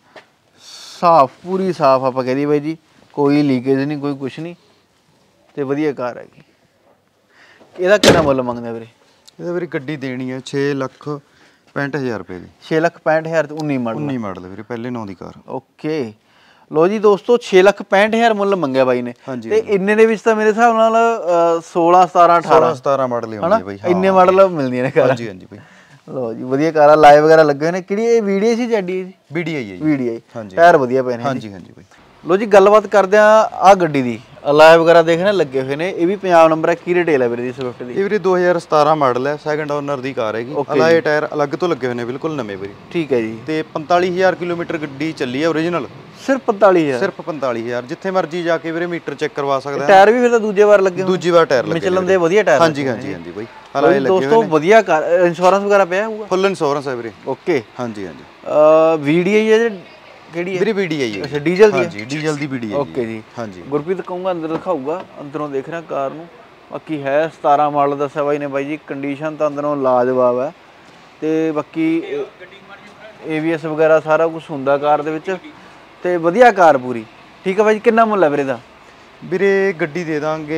ਸਾਫ਼, ਪੂਰੀ ਸਾਫ਼ ਆਪਾਂ ਕਹਿ ਦਈਏ ਬਾਈ ਜੀ, ਕੋਈ ਲੀਕੇਜ ਨਹੀਂ, ਕੋਈ ਕੁਛ ਨਹੀਂ, ਤੇ ਵਧੀਆ ਕਾਰ ਹੈਗੀ। ਇਹਦਾ ਕਿੰਨਾ ਮੁੱਲ ਮੰਗਦੇ ਵੀਰੇ? ਇਹਦਾ ਵੀਰੇ ਗੱਡੀ ਦੇਣੀ ਹੈ 6,65,000 ਰੁਪਏ ਦੀ। 6,65,000 ਤੇ 19 ਮਾਡਲ। 19 ਮਾਡਲ ਵੀਰੇ, ਪਹਿਲੇ ਨਾਂ ਦੀ ਕਾਰ। ਓਕੇ ਲੋ ਜੀ ਦੋਸਤੋ 6,65,000 ਮੁੱਲ ਮੰਗਿਆ ਬਾਈ ਨੇ ਤੇ ਇੰਨੇ ਦੇ ਵਿੱਚ ਤਾਂ ਮੇਰੇ ਹਿਸਾਬ ਨਾਲ 16 17 18 17 ਮਾਡਲ ਹੀ ਹੁੰਦੇ ਬਾਈ। ਇੰਨੇ ਮਾਡਲ ਮਿਲਦੀਆਂ ਨੇ ਕਾਰਾਂ। ਹਾਂਜੀ ਹਾਂਜੀ ਬਾਈ। ਲੋ ਜੀ ਵਧੀਆ ਕਾਰ ਆ, ਲਾਈਵ ਵਗੈਰਾ ਲੱਗੇ ਨੇ। ਕਿਹੜੀ ਇਹ ਵੀਡੀਆਈ ਸੀ ਜੱਡੀ ਜੀ? ਵੀਡੀਆਈ ਹੈ ਜੀ। ਵੀਡੀਆਈ। ਹਾਂਜੀ ਟਾਇਰ ਵਧੀਆ ਪਏ ਨੇ। ਹਾਂਜੀ ਹਾਂਜੀ ਬਾਈ। ਲੋ ਜੀ ਗੱਲਬਾਤ ਕਰਦੇ ਆ ਗੱਡੀ ਦੀ। ਅਲਾਈ ਵਗੈਰਾ ਦੇਖਣਾ ਲੱਗੇ ਹੋਏ ਨੇ। ਇਹ ਵੀ ਪੰਜਾਬ ਨੰਬਰ ਹੈ। ਕੀ ਰਿਟੇਲ ਹੈ ਵੀਰੇ ਦੀ ਸਵਿਫਟ ਦੀ? ਇਹ ਵੀਰੇ 2017 ਮਾਡਲ ਹੈ, ਸੈਕੰਡ ਓਨਰ ਦੀ ਕਾਰ ਹੈਗੀ। ਅਲਾਈ ਟਾਇਰ ਅਲੱਗ ਤੋਂ ਲੱਗੇ ਹੋਏ ਨੇ, ਬਿਲਕੁਲ ਨਵੇਂ ਵੀਰੇ। ਠੀਕ ਹੈ ਜੀ। ਤੇ 45,000 ਕਿਲੋਮੀਟਰ ਗੱਡੀ ਚੱਲੀ ਹੈ ਓਰੀਜਨਲ। ਸਿਰਫ 45,000? ਸਿਰਫ 45,000। ਜਿੱਥੇ ਮਰਜ਼ੀ ਜਾ ਕੇ ਵੀਰੇ ਮੀਟਰ ਚੈੱਕ ਕਰਵਾ ਸਕਦਾ। ਟਾਇਰ ਵੀ ਫਿਰ ਤਾਂ ਦੂਜੇ ਵਾਰ ਲੱਗੇ ਹੋਏ? ਦੂਜੀ ਵਾਰ ਟਾਇਰ ਲੱਗੇ ਮਿਚਲਨ ਦੇ ਵਧੀਆ ਟਾਇਰ। ਹਾਂਜੀ ਹਾਂਜੀ ਹਾਂਜੀ ਬਾਈ। ਅਲਾਈ ਲੱਗੇ ਹੋਏ ਨੇ ਦੋਸਤੋ ਵਧੀਆ ਕਾਰ। ਇੰਸ਼ੋਰੈਂਸ ਵਗੈਰਾ ਪਿਆ ਹੋਊਗਾ? ਫੁੱਲ ਇੰਸ਼ੋਰੈਂਸ ਹੈ ਵੀਰੇ। ਓਕੇ। ਹਾਂਜੀ ਹਾਂਜੀ। ਵੀਡੀਆਈ ਹੈ ਕਿਹੜੀ ਹੈ ਵੀਰੇ? ਵੀਡੀਆਈ ਹੈ। ਅੱਛਾ ਡੀਜ਼ਲ ਦੀ? ਹਾਂਜੀ ਡੀਜ਼ਲ ਦੀ ਵੀਡੀਆਈ। ਓਕੇ ਜੀ। ਹਾਂਜੀ ਗੁਰਪ੍ਰੀਤ ਕਹੂੰਗਾ ਅੰਦਰ ਦਿਖਾਊਗਾ। ਅੰਦਰੋਂ ਦੇਖ ਰਿਹਾ ਕਾਰ ਨੂੰ। ਬਾਕੀ ਹੈ 17 ਮਾਡਲ ਦੱਸਿਆ ਬਾਈ ਨੇ ਬਾਈ ਜੀ। ਕੰਡੀਸ਼ਨ ਤਾਂ ਅੰਦਰੋਂ ਲਾਜਵਾਬ ਹੈ ਤੇ ਬਾਕੀ ABS ਵਗੈਰਾ ਸਾਰਾ ਕੁਝ ਹੁੰਦਾ ਕਾਰ ਦੇ ਵਿੱਚ ਤੇ ਵਧੀਆ ਕਾਰ ਪੂਰੀ। ਠੀਕ ਹੈ ਬਾਈ ਜੀ। ਕਿੰਨਾ ਮੁੱਲ ਹੈ ਵੀਰੇ ਦਾ? ਵੀਰੇ ਗੱਡੀ ਦੇ ਦਾਂਗੇ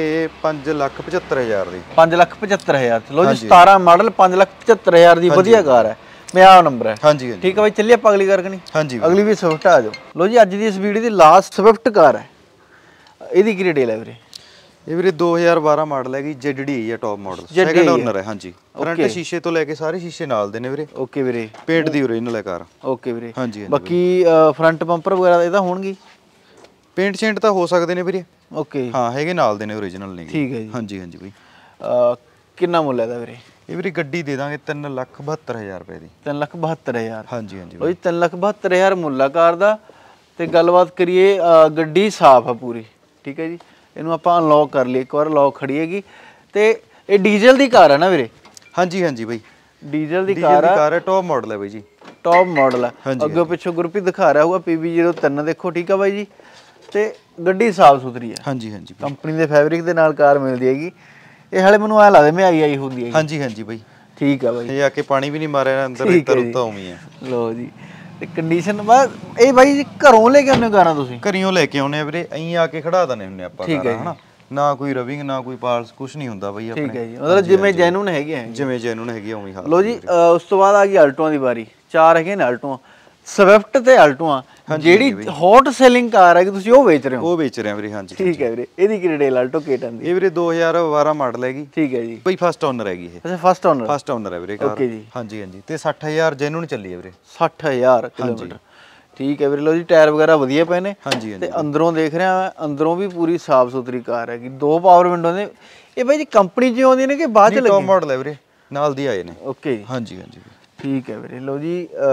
5,75,000 ਦੀ। 5,75,000। ਲੋ ਜੀ 17 ਮਾਡਲ 5,75,000 ਦੀ ਵਧੀਆ ਕਾਰ ਹੈ। ਪੰਜਾਬ ਨੰਬਰ ਹੈ। ਹਾਂਜੀ ਹਾਂਜੀ। ਠੀਕ ਹੈ ਬਾਈ। ਚੱਲੀਏ ਆਪਾਂ ਅਗਲੀ ਕਾਰ ਕਨੀ। ਹਾਂਜੀ ਅਗਲੀ ਵੀ ਸਵਿਫਟ ਆ ਜਾਓ। ਲੋ ਜੀ ਅੱਜ ਦੀ ਇਸ ਵੀਡੀਓ ਦੀ ਲਾਸਟ ਸਵਿਫਟ ਕਾਰ ਹੈ। ਇਹਦੀ ਕੀ ਡਿਟੇਲ ਹੈ ਵੀਰੇ? ਇਹ ਵੀਰੇ 2012 ਮਾਡਲ ਹੈਗੀ। ZD ਹੈ ਟੌਪ ਮਾਡਲ, ਸੈਕੰਡ ਓਨਰ ਹੈ। ਹਾਂਜੀ ਫਰੰਟ ਸ਼ੀਸ਼ੇ ਤੋਂ ਲੈ ਕੇ ਸਾਰੇ ਸ਼ੀਸ਼ੇ ਨਾਲ ਦੇ ਨੇ ਵੀਰੇ। ਓਕੇ ਵੀਰੇ। ਪੇਂਟ ਦੀ ਓਰੀਜਨਲ ਹੈ ਕਾਰ। ਓਕੇ ਵੀਰੇ। ਹਾਂਜੀ ਹਾਂਜੀ। ਬਾਕੀ ਫਰੰਟ ਬੰਪਰ ਵਗੈਰਾ ਇਹਦਾ ਹੋਣਗੇ? ਪੇਂਟ ਸ਼ੇਂਟ ਤਾਂ ਹੋ ਸਕਦੇ ਨੇ ਵੀਰੇ। ਓਕੇ ਹਾਂ ਹੈਗੇ ਨਾਲ ਦੇ ਨੇ ਓਰੀਜਨਲ ਨੇ। ਠੀਕ ਹੈ ਜੀ। ਹਾਂਜੀ ਹਾਂਜੀ ਬਈ। ਕਿੰਨਾ ਮੁੱਲ ਹੈ ਇਹਦਾ ਵੀਰੇ? ਇਹ ਵੀਰੇ ਗੱਡੀ ਦੇ ਦਾਂਗੇ 3,72,000 ਰੁਪਏ ਦੀ। 3,72,000। ਹਾਂਜੀ ਹਾਂਜੀ ਲੋ ਜੀ 3,72,000 ਮੁੱਲ ਆ ਕਾਰ ਦਾ। ਤੇ ਗੱਲਬਾਤ ਕਰੀਏ ਗੱਡੀ ਸਾਫ਼ ਆ ਪੂਰੀ। ਠੀਕ ਹੈ ਜੀ। ਇਹਨੂੰ ਆਪਾਂ ਅਨਲੌਕ ਕਰ ਲਈਏ ਇੱਕ ਵਾਰ। ਲੌਕ ਖੜੀ ਹੈਗੀ ਤੇ ਇਹ ਡੀਜ਼ਲ ਦੀ ਕਾਰ ਹੈ ਨਾ ਵੀਰੇ? ਹਾਂਜੀ ਹਾਂਜੀ ਬਈ। ਡੀਜ਼ਲ ਦੀ ਕਾਰ ਹੈ। ਟੌਪ ਮਾਡਲ ਹੈ ਬਾਈ ਜੀ। ਟੌਪ ਮਾਡਲ ਹੈ। ਅੱਗੇ ਪਿੱਛੋਂ ਗੁਰਪ੍ਰੀਤ ਦਿਖਾ ਰਿਹਾ ਹੋਊਗਾ PB03 ਦੇਖੋ। ਠੀਕ ਆ ਬਾਈ ਜੀ। ਤੇ ਗੱਡੀ ਸਾਫ਼ ਸੁਥਰੀ ਹੈ। ਹਾਂਜੀ ਹਾਂਜੀ। ਕੰਪਨੀ ਦੇ ਫੈਬਰਿਕ ਦੇ ਨਾਲ ਕਾਰ ਮਿਲਦੀ ਹੈਗੀ। ਇਹ ਹਾਲੇ ਮੈਨੂੰ ਐ ਲੱਗਦਾ ਆਈ ਹੁੰਦੀ ਹੈ। ਹਾਂਜੀ ਹਾਂਜੀ ਬਾਈ। ਠੀਕ ਆ ਬਾਈ। ਇਹ ਆ ਕੇ ਪਾਣੀ ਵੀ ਨਹੀਂ ਮਾਰਿਆ ਅੰਦਰ, ਇੱਧਰ ਉੱਤਾ ਉਵੇਂ ਹੈ। ਲੋ ਜੀ ਤੇ ਕੰਡੀਸ਼ਨ ਬਸ ਇਹ ਬਾਈ ਜੀ ਘਰੋਂ ਲੈ ਕੇ ਆਉਂਦੇ ਕਾਰਾਂ ਤੁਸੀਂ? ਘਰਿਓਂ ਲੈ ਕੇ ਆਉਨੇ ਆ ਵੀਰੇ। ਐਂ ਆ ਕੇ ਖੜਾ ਦਨੇ ਹੁੰਨੇ ਆਪਾਂ ਠੀਕ ਹੈ ਹਨਾ। ਨਾ ਕੋਈ ਰਵਿੰਗ ਨਾ ਕੋਈ ਪਾਲਸ ਕੁਝ ਨਹੀਂ ਹੁੰਦਾ ਬਾਈ ਆਪਣੇ। ਠੀਕ ਹੈ ਜੀ। ਮਤਲਬ ਜਿਵੇਂ ਜੈਨੂਨ ਹੈਗੇ ਆ। ਜਿਵੇਂ ਜੈਨੂਨ ਹੈਗੀ ਉਵੇਂ ਹਾਲ। ਲੋ ਜੀ ਉਸ ਤੋਂ ਬਾਅਦ ਆ ਗਈ ਆਲਟੋਆਂ ਦੀ ਵਾਰੀ। 4 ਹੈਗੇ ਨੇ ਆਲਟੋਆਂ। ਸਵਿਫਟ ਤੇ ਆਲਟੋਆਂ ਜਿਹੜੀ ਹੌਟ ਸੈਲਿੰਗ ਕਾਰ ਹੈ ਕਿ ਤੁਸੀਂ ਉਹ ਵੇਚ ਰਹੇ ਹੋ? ਉਹ ਵੇਚ ਰਹੇ ਆ ਵੀਰੇ। ਹਾਂਜੀ ਠੀਕ ਹੈ ਵੀਰੇ। ਇਹਦੀ ਕੀ ਡਿਟੇਲ ਆਲਟੋ K10 ਦੀ? ਇਹ ਵੀਰੇ 2012 ਮਾਡਲ ਹੈਗੀ। ਠੀਕ ਹੈ ਜੀ। ਬਈ ਫਸਟ ਓਨਰ ਹੈਗੀ ਇਹ। ਅੱਛਾ ਫਸਟ ਓਨਰ। ਫਸਟ ਓਨਰ ਹੈ ਵੀਰੇ ਕਾਰ। ਓਕੇ ਜੀ। ਹਾਂਜੀ ਹਾਂਜੀ। ਤੇ 60,000 ਜੈਨੂਨ ਚੱਲੀ ਹੈ ਵੀਰੇ। 60,000 ਕਿਲੋਮੀਟਰ। ਠੀਕ ਹੈ ਵੀਰੇ। ਲੋ ਜੀ ਟਾਇਰ ਵਗੈਰਾ ਵਧੀਆ ਪਏ ਨੇ। ਹਾਂਜੀ ਤੇ ਅੰਦਰੋਂ ਦੇਖ ਰਿਹਾ ਮੈਂ, ਅੰਦਰੋਂ ਵੀ ਪੂਰੀ ਸਾਫ਼ ਸੁਥਰੀ ਕਾਰ ਹੈਗੀ। 2 ਪਾਵਰ ਵਿੰਡੋ ਨੇ। ਇਹ ਬਾਈ ਜੀ ਕੰਪਨੀ ਚ ਆਉਂਦੀ ਨੇ ਕਿ ਬਾਅਦ ਚ ਲੱਗੀ? ਟੌਪ ਮਾਡਲ ਹੈ ਵੀਰੇ, ਨਾਲ ਦੀ ਆਏ ਨੇ। ਓਕੇ ਜੀ। ਹਾਂਜੀ ਹਾਂਜੀ। ਠੀਕ ਹੈ ਵੀਰੇ। ਲੋ ਜੀ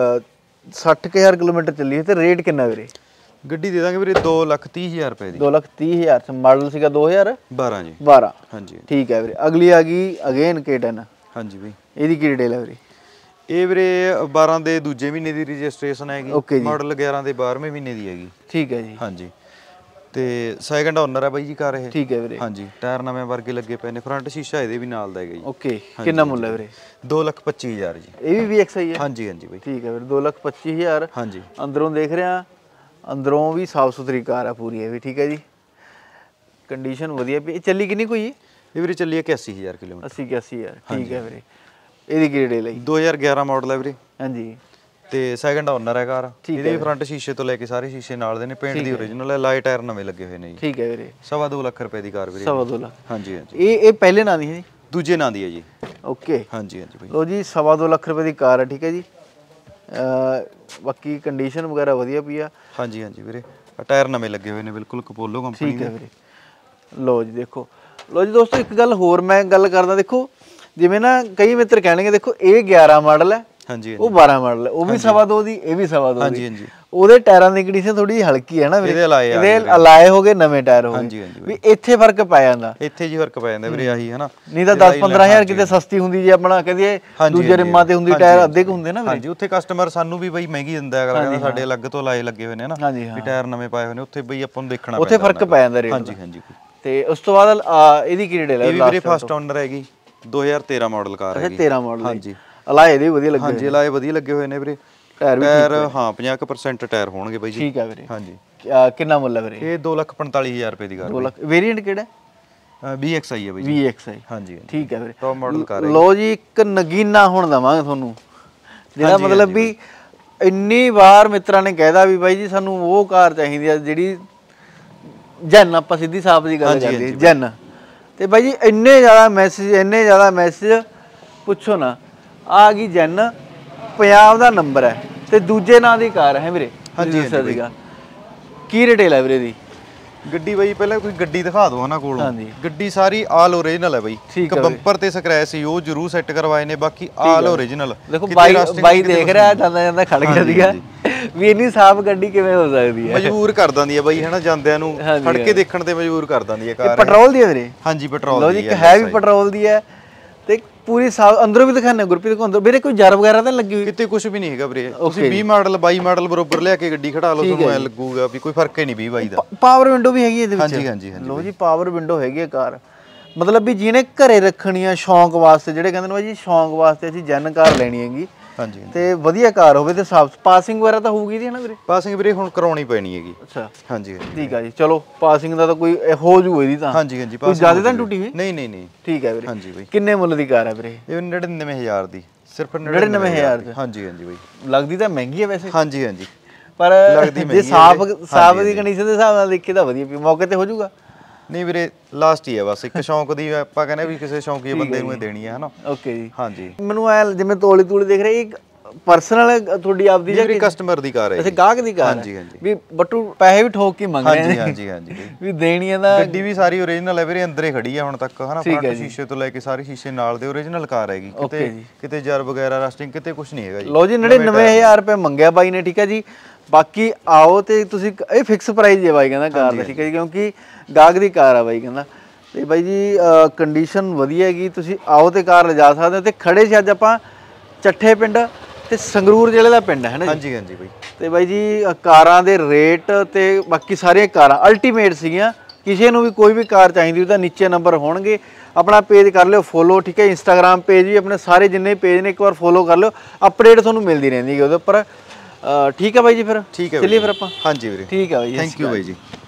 60,000 ਕਿਲੋਮੀਟਰ ਚੱਲੀ ਹੈ ਤੇ ਰੇਟ ਕਿੰਨਾ ਵੀਰੇ? ਗੱਡੀ ਦੇ ਦਾਂਗੇ ਵੀਰੇ 2,30,000 ਰੁਪਏ ਦੀ। 2,30,000 ਮਾਡਲ ਸੀਗਾ 2012 ਜੀ। 12। ਹਾਂਜੀ ਠੀਕ ਹੈ ਵੀਰੇ। ਅਗਲੀ ਆ ਗਈ ਅਗੇਨ K10। ਹਾਂਜੀ ਬਈ। ਇਹਦੀ ਕੀ ਡਿਟੇਲ ਹੈ ਵੀਰੇ? ਇਹ ਵੀਰੇ 12 ਦੇ ਦੂਜੇ ਮਹੀਨੇ ਦੀ ਰਜਿਸਟ੍ਰੇਸ਼ਨ ਹੈਗੀ। ਓਕੇ ਜੀ। ਮਾਡਲ 11 ਦੇ 12ਵੇਂ ਮਹੀਨੇ ਦੀ ਹੈਗੀ। ਠੀਕ ਹੈ ਜੀ। ਹਾਂਜੀ। ਤੇ ਸੈਕੰਡ ਓਨਰ ਹੈ ਬਾਈ ਜੀ ਕਾਰ ਇਹ। ਠੀਕ ਹੈ ਵੀਰੇ। ਹਾਂਜੀ ਟਾਇਰ ਨਵੇਂ ਵਰਗੇ ਲੱਗੇ ਪਏ ਨੇ। ਫਰੰਟ ਸ਼ੀਸ਼ਾ ਇਹਦੇ ਵੀ ਨਾਲ ਦਾ ਹੈਗਾ ਜੀ। ਓਕੇ। ਕਿੰਨਾ ਮੁੱਲ ਹੈ ਵੀਰੇ? 2,25,000 ਜੀ। ਇਹ ਵੀ VXI ਹੈ? ਹਾਂਜੀ ਹਾਂਜੀ ਬਾਈ। ਠੀਕ ਹੈ ਵੀਰੇ। 2,25,000। ਹਾਂਜੀ। ਅੰਦਰੋਂ ਦੇਖ ਰਿਹਾ, ਅੰਦਰੋਂ ਵੀ ਸਾਫ਼ ਸੁਥਰੀ ਕਾਰ ਆ ਪੂਰੀ ਇਹ ਵੀ। ਠੀਕ ਹੈ ਜੀ। ਕੰਡੀਸ਼ਨ ਵਧੀਆ ਪਈ। ਇਹ ਚੱਲੀ ਕਿੰਨੀ ਕੋਈ? ਇਹ ਵੀਰੇ ਚੱਲੀ 81,000 ਕਿਲੋਮੀਟਰ। 80,000। ਠੀਕ ਹੈ ਵੀਰੇ। ਇਹਦੀ ਕੀ ਡਿਟੇਲ ਹੈ? 2011 ਮਾਡਲ ਹੈ ਵੀਰੇ। ਹਾਂਜੀ। ਤੇ ਸੈਕੰਡ ਓਨਰ ਹੈ ਕਾਰ। ਇਹਦੇ ਵੀ ਫਰੰਟ ਸ਼ੀਸ਼ੇ ਤੋਂ ਲੈ ਕੇ ਸਾਰੇ ਸ਼ੀਸ਼ੇ ਨਾਲ ਦੇ ਨੇ। ਪੇਂਟ ਦੀ ਓਰੀਜਨਲ ਹੈ। ਲਾਈਟ ਟਾਇਰ ਨਵੇਂ ਲੱਗੇ ਹੋਏ ਨੇ ਜੀ। ਠੀਕ ਹੈ ਵੀਰੇ। 2.5 ਲੱਖ ਰੁਪਏ ਦੀ ਕਾਰ ਵੀਰੇ। 2.5 ਲੱਖ। ਹਾਂਜੀ ਹਾਂਜੀ। ਇਹ ਪਹਿਲੇ ਨਾਂ ਦੀ ਹੈ ਜੀ? ਦੂਜੇ ਨਾਂ ਦੀ ਹੈ ਜੀ। ਓਕੇ। ਹਾਂਜੀ ਹਾਂਜੀ ਬਾਈ। ਲੋ ਜੀ 2.5 ਲੱਖ ਰੁਪਏ ਦੀ ਕਾਰ ਹੈ। ਠੀਕ ਹੈ ਜੀ। ਬਾਕੀ ਕੰਡੀਸ਼ਨ ਵਗੈਰਾ ਵਧੀਆ ਪਈ ਆ। ਹਾਂਜੀ ਹਾਂਜੀ ਵੀਰੇ। ਟਾਇਰ ਨਵੇਂ ਲੱਗੇ ਹੋਏ ਨੇ ਬਿਲਕੁਲ ਕਪੋਲੋ ਕੰਪਨੀ ਦੇ। ਠੀਕ ਹੈ ਵੀਰੇ। ਲੋ ਜੀ ਦੇਖੋ। ਲੋ ਜੀ ਦੋਸਤੋ ਇੱਕ ਗੱਲ ਹੋਰ ਮੈਂ ਗੱਲ ਕਰਦਾ। ਦੇਖੋ ਜਿਵੇਂ ਨਾ ਕਈ ਮਿੱਤਰ ਕਹਿਣਗੇ ਦੇਖੋ ਇਹ 11 ਮਾਡਲ ਹੈ, ਹਾਂਜੀ ਉਹ 12 ਮਾਡਲ ਹੈ, ਉਹ ਵੀ 2.5 ਦੀ, ਇਹ ਵੀ 2.5 ਦੀ। ਹਾਂਜੀ ਹਾਂਜੀ। ਉਹਦੇ ਟਾਇਰਾਂ ਦੀ ਕੰਡੀਸ਼ਨ ਥੋੜੀ ਜਿਹੀ ਹਲਕੀ ਹੈ ਨਾ ਵੀਰੇ। ਇਹਦੇ ਅਲਾਏ ਹੋ ਗਏ, ਨਵੇਂ ਟਾਇਰ ਹੋ ਗਏ। ਹਾਂਜੀ ਹਾਂਜੀ। ਵੀ ਇੱਥੇ ਫਰਕ ਪੈ ਜਾਂਦਾ। ਇੱਥੇ ਜੀ ਫਰਕ ਪੈ ਜਾਂਦਾ ਵੀਰੇ ਆਹੀ ਹੈ ਨਾ। ਨਹੀਂ ਤਾਂ 10-15,000 ਕਿਤੇ ਸਸਤੀ ਹੁੰਦੀ ਜੇ ਆਪਣਾ ਕਹਦੇ ਦੂਜੇ ਰਿਮਾਂ ਤੇ ਹੁੰਦੀ ਟਾਇਰ ਅੱਧੇ ਕੁ ਹੁੰਦੇ ਨਾ ਵੀਰੇ। ਹਾਂਜੀ ਉੱਥੇ ਕਸਟਮਰ ਸਾਨੂੰ ਵੀ ਬਈ ਮਹਿੰਗੀ ਦਿੰਦਾ ਹੈ। ਅਗਲਾ ਕਹਿੰਦਾ ਸਾਡੇ ਅਲੱਗ ਤੋਂ ਲਾਏ ਲੱਗੇ ਹੋਏ ਨੇ ਨਾ ਵੀ ਟਾਇਰ ਨਵੇਂ ਪਾਏ ਹੋਏ ਨੇ। ਉੱਥੇ ਬਈ ਆਪਾਂ ਨੂੰ ਦੇਖਣਾ ਪੈਂਦਾ। ਉੱਥੇ ਫਰਕ ਪੈ ਜਾਂਦਾ ਰੇਟ ਦਾ। ਹਾਂਜੀ ਹਾਂਜੀ। ਤੇ ਉਸ ਤੋਂ ਬਾਅਦ ਇਹਦੀ ਕੀ ਡਿਟੇਲ ਹੈ? ਇਹ ਵੀ ਵੀਰੇ ਫਸਟ ਓਨਰ ਹੈਗੀ। 2013 ਮਾਡਲ ਕਾਰ ਹੈਗੀ। 13 ਮਾਡਲ। ਹਾਂਜੀ। ਅਲਾਏ ਇਹਦੇ ਵਧੀਆ ਲੱਗੇ। ਹਾਂਜੀ ਅਲਾਏ ਵਧੀਆ ਲੱਗੇ ਹੋਏ ਨੇ ਵੀਰੇ। ਟਾਇਰ ਹਾਂ 50% ਟਾਇਰ ਹੋਣਗੇ ਬਾਈ ਜੀ। ਠੀਕ ਹੈ ਵੀਰੇ। ਹਾਂਜੀ। ਕਿੰਨਾ ਮੁੱਲ ਹੈ ਵੀਰੇ? ਇਹ 2,45,000 ਰੁਪਏ ਦੀ ਕਾਰ। 2 ਲੱਖ। ਵੇਰੀਐਂਟ ਕਿਹੜਾ? VXI ਹੈ ਬਾਈ ਜੀ। VXI ਹਾਂਜੀ ਠੀਕ ਹੈ ਵੀਰੇ, ਟੌਪ ਮਾਡਲ ਕਾਰ ਹੈ। ਲੋ ਜੀ ਇੱਕ ਨਗੀਨਾ ਹੁਣ ਦਵਾਂਗੇ ਤੁਹਾਨੂੰ, ਜਿਹੜਾ ਮਤਲਬ ਵੀ ਇੰਨੀ ਵਾਰ ਮਿੱਤਰਾਂ ਨੇ ਕਹਿਦਾ ਵੀ ਬਾਈ ਜੀ ਸਾਨੂੰ ਉਹ ਕਾਰ ਚਾਹੀਦੀ ਆ ਜਿਹੜੀ ਜਨ, ਆਪਾਂ ਸਿੱਧੀ ਸਾਫ ਦੀ ਗੱਲ ਕਰਦੇ ਜਨ। ਤੇ ਬਾਈ ਜੀ ਇੰਨੇ ਜ਼ਿਆਦਾ ਮੈਸੇਜ ਪੁੱਛੋ ਨਾ। ਆ ਗਈ ਜਨ, ਪੰਜਾਬ ਦਾ ਨੰਬਰ ਹੈ ਤੇ ਦੂਜੇ ਨਾਂ ਦੀ ਕਾਰ ਹੈ ਵੀਰੇ। ਹਾਂਜੀ ਕੀ ਰਿਟੇਲ ਹੈ ਵੀਰੇ ਦੀ ਗੱਡੀ ਬਾਈ? ਪਹਿਲਾਂ ਕੋਈ ਗੱਡੀ ਦਿਖਾ ਦਿਓ ਉਹਨਾਂ ਕੋਲੋਂ। ਗੱਡੀ ਸਾਰੀ ਆਲ ਓਰੀਜਨਲ ਹੈ ਬਾਈ, ਇੱਕ ਬੰਪਰ ਤੇ ਸਕ੍ਰੈਚ ਸੀ ਉਹ ਜ਼ਰੂਰ ਸੈੱਟ ਕਰਵਾਏ ਨੇ, ਬਾਕੀ ਆਲ ਓਰੀਜਨਲ। ਦੇਖੋ ਬਾਈ ਦੇਖ ਰਿਹਾ ਜਾਂਦਾ ਖੜ ਗਿਆ ਸੀਗਾ ਵੀ ਇੰਨੀ ਸਾਫ ਗੱਡੀ ਕਿਵੇਂ ਹੋ ਸਕਦੀ ਹੈ। ਮਜਬੂਰ ਕਰ ਦਿੰਦੀ ਹੈ ਬਾਈ ਹਨਾ, ਜਾਂਦਿਆਂ ਨੂੰ ਖੜ ਕੇ ਦੇਖਣ ਤੇ ਮਜਬੂਰ ਕਰ ਦਿੰਦੀ ਹੈ ਕਾਰ। ਪੈਟਰੋਲ ਦੀ ਹੈ ਵੀਰੇ? ਹਾਂਜੀ ਪੈਟਰੋਲ ਦੀ ਹੈ। ਹੈ ਵੀ ਪੈਟਰੋਲ ਦੀ ਹੈ ਤੇ ਪੂਰੀ ਸਾਫ। ਅੰਦਰੋਂ ਵੀ ਦਿਖਾਣੇ ਗੁਰਪ੍ਰੀਤ ਕੋ, ਅੰਦਰ ਵੀਰੇ ਕੋਈ ਜਰ ਵਗੈਰਾ ਤਾਂ ਲੱਗੀ ਹੋਈ? ਕਿਤੇ ਕੁਝ ਵੀ ਨਹੀਂ ਹੈਗਾ ਵੀਰੇ। ਤੁਸੀਂ 20 ਮਾਡਲ 22 ਮਾਡਲ ਬਰੋਬਰ ਲਿਆ ਕੇ ਗੱਡੀ ਖੜਾ ਲਓ, ਤੁਹਾਨੂੰ ਐ ਲੱਗੂਗਾ ਵੀ ਕੋਈ ਫਰਕ ਹੀ ਨਹੀਂ 20 22 ਦਾ। ਪਾਵਰ ਵਿੰਡੋ ਵੀ ਹੈਗੀ ਇਹਦੇ ਵਿੱਚ? ਹਾਂਜੀ ਹਾਂਜੀ ਹਾਂਜੀ ਲੋ ਜੀ ਪਾਵਰ ਵਿੰਡੋ ਹੈਗੀ ਹੈ ਕਾਰ। ਮਤਲਬ ਵੀ ਜਿਹਨੇ ਘਰੇ ਰੱਖਣੀ ਆ ਸ਼ੌਂਕ ਵਾਸਤੇ, ਜਿਹੜੇ ਕਹਿੰਦੇ ਨੇ ਬਾਈ ਜੀ ਸ਼ੌਂਕ ਵਾਸਤੇ ਅਸੀਂ ਜਨ ਕਾਰ ਲੈਣੀ ਹੈਗੀ ਹਾਂਜੀ, ਤੇ ਵਧੀਆ ਕਾਰ ਹੋਵੇ ਤੇ ਸਾਫ। ਪਾਸਿੰਗ ਵਗੈਰਾ ਤਾਂ ਹੋਊਗੀ ਜੀ ਨਾ ਵੀਰੇ? ਪਾਸਿੰਗ ਵੀਰੇ ਹੁਣ ਕਰਾਉਣੀ ਪੈਣੀ ਹੈਗੀ। ਅੱਛਾ ਹਾਂਜੀ ਠੀਕ ਆ ਜੀ, ਚਲੋ ਪਾਸਿੰਗ ਦਾ ਤਾਂ ਕੋਈ ਹੋ ਜੂ ਇਹਦੀ ਤਾਂ। ਹਾਂਜੀ ਹਾਂਜੀ ਕੋਈ ਜ਼ਿਆਦਾ ਤਾਂ ਟੁੱਟੀ ਹੋਈ ਨਹੀਂ ਨਹੀਂ ਨਹੀਂ ਠੀਕ ਹੈ ਵੀਰੇ। ਹਾਂਜੀ ਬਾਈ ਕਿੰਨੇ ਮੁੱਲ ਦੀ ਕਾਰ ਹੈ ਵੀਰੇ? ਇਹ 99000 ਦੀ, ਸਿਰਫ 99000 ਦੀ। ਹਾਂਜੀ ਹਾਂਜੀ ਬਾਈ ਲੱਗਦੀ ਤਾਂ ਮਹਿੰਗੀ ਹੈ ਵੈਸੇ। ਹਾਂਜੀ ਹਾਂਜੀ ਪਰ ਜੇ ਸਾਫ ਦੀ ਕੰਡੀਸ਼ਨ ਦੇ ਹਿਸਾਬ ਨਾਲ ਦੇਖੇ ਤਾਂ ਵਧੀਆ, ਮੌਕੇ ਤੇ ਹੋ ਜਾਊਗਾ। ਨਹੀਂ ਵੀਰੇ ਲਾਸਟ ਹੀ ਹੈ ਬਸ, ਇੱਕ ਸ਼ੌਂਕ ਦੀ ਆਪਾਂ ਕਹਿੰਦੇ ਵੀ ਕਿਸੇ ਸ਼ੌਂਕੀ ਬੰਦੇ ਨੂੰ ਦੇਣੀ ਹੈ ਹਨਾ। ਓਕੇ ਜੀ। ਹਾਂਜੀ ਮੈਨੂੰ ਐ ਜਿਵੇਂ ਤੋਲੀ ਦੇਖ ਰਹੇ, ਇੱਕ ਪਰਸਨਲ ਤੁਹਾਡੀ ਆਪਦੀ ਜਾਂ ਕਸਟਮਰ ਦੀ ਕਾਰ ਹੈ? ਅੱਛਾ ਗਾਹਕ ਦੀ ਕਾਰ। ਹਾਂਜੀ ਹਾਂਜੀ ਵੀ ਬੱਟੂ ਪੈਸੇ ਵੀ ਠੋਕ ਕੇ ਮੰਗ ਰਹੇ ਨੇ। ਹਾਂਜੀ ਹਾਂਜੀ ਵੀ ਦੇਣੀ ਹੈ ਤਾਂ। ਗੱਡੀ ਵੀ ਸਾਰੀ ਓਰੀਜਨਲ ਹੈ ਵੀਰੇ, ਅੰਦਰੇ ਖੜੀ ਹੈ ਹੁਣ ਤੱਕ ਹਨਾ। ਫਰੰਟ ਸ਼ੀਸ਼ੇ ਤੋਂ ਲੈ ਕੇ ਸਾਰੇ ਸ਼ੀਸ਼ੇ ਨਾਲ ਦੇ ਓਰੀਜਨਲ ਕਾਰ ਹੈਗੀ, ਕਿਤੇ ਜਰ ਵਗੈਰਾ ਰਸਟਿੰਗ ਕਿਤੇ ਕੁਝ ਨਹੀਂ ਹੈਗਾ ਜੀ। ਲੋ ਜੀ 99000 ਰੁਪਏ ਮੰਗਿਆ ਬਾਈ ਨੇ, ਠੀਕ ਹੈ ਜੀ। ਬਾਕੀ ਆਓ ਤੇ ਤੁਸੀਂ, ਇਹ ਫਿਕਸ ਪ੍ਰਾਈਸ ਹੈ ਬਾਈ ਕਹਿੰਦਾ ਕਾਰ ਦਾ, ਠੀਕ ਹੈ ਜੀ, ਕਿਉਂਕਿ ਗਾਹਕ ਦੀ ਕਾਰ ਆ ਬਾਈ ਕਹਿੰਦਾ। ਤੇ ਬਾਈ ਜੀ ਕੰਡੀਸ਼ਨ ਵਧੀਆ ਹੈਗੀ, ਤੁਸੀਂ ਆਓ ਤੇ ਕਾਰ ਲਿਜਾ ਸਕਦੇ ਹੋ। ਤੇ ਖੜੇ ਸੀ ਅੱਜ ਆਪਾਂ ਚੱਠੇ ਪਿੰਡ ਤੇ ਸੰਗਰੂਰ ਜ਼ਿਲ੍ਹੇ ਦਾ ਪਿੰਡ ਹੈ ਨਾ। ਹਾਂਜੀ ਹਾਂਜੀ ਬਾਈ। ਤੇ ਬਾਈ ਜੀ ਕਾਰਾਂ ਦੇ ਰੇਟ ਤੇ ਬਾਕੀ ਸਾਰੀਆਂ ਕਾਰਾਂ ਅਲਟੀਮੇਟ ਸੀਗੀਆਂ। ਕਿਸੇ ਨੂੰ ਵੀ ਕੋਈ ਵੀ ਕਾਰ ਚਾਹੀਦੀ ਉਹਦਾ ਨੀਚੇ ਨੰਬਰ ਹੋਣਗੇ। ਆਪਣਾ ਪੇਜ ਕਰ ਲਿਓ ਫੋਲੋ, ਠੀਕ ਹੈ। ਇੰਸਟਾਗ੍ਰਾਮ ਪੇਜ ਵੀ ਆਪਣੇ ਸਾਰੇ ਜਿੰਨੇ ਪੇਜ ਨੇ ਇੱਕ ਵਾਰ ਫੋਲੋ ਕਰ ਲਿਓ, ਅਪਡੇਟ ਤੁਹਾਨੂੰ ਮਿਲਦੀ ਰਹਿੰਦੀ ਹੈ ਉਹਦੇ ਉੱਪਰ। ਠੀਕ ਹੈ ਬਾਈ ਜੀ, ਫਿਰ ਠੀਕ ਹੈ ਚੱਲੀਏ ਫਿਰ ਆਪਾਂ। ਹਾਂਜੀ ਵੀਰੇ ਠੀਕ ਹੈ ਬਾਈ ਜੀ, ਥੈਂਕ ਯੂ ਬਾਈ ਜੀ।